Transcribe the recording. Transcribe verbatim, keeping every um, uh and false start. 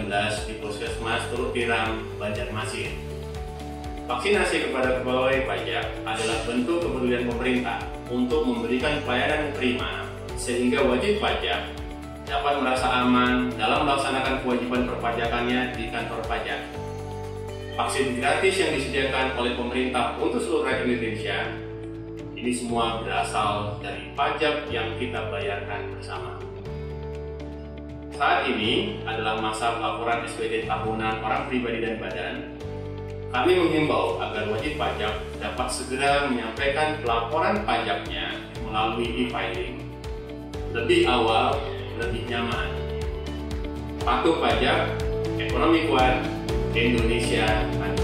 sembilan belas di Puskesmas Teluk Tiram, Banjarmasin. Vaksinasi kepada pegawai pajak adalah bentuk kepedulian pemerintah untuk memberikan pelayanan prima sehingga wajib pajak dapat merasa aman dalam melaksanakan kewajiban perpajakannya di kantor pajak. Vaksin gratis yang disediakan oleh pemerintah untuk seluruh rakyat Indonesia ini semua berasal dari pajak yang kita bayarkan bersama. Saat ini adalah masa pelaporan S P T tahunan orang pribadi dan badan. Kami menghimbau agar wajib pajak dapat segera menyampaikan pelaporan pajaknya melalui e-filing. Lebih awal, lebih nyaman. Patuh pajak, ekonomi kuat, Indonesia maju.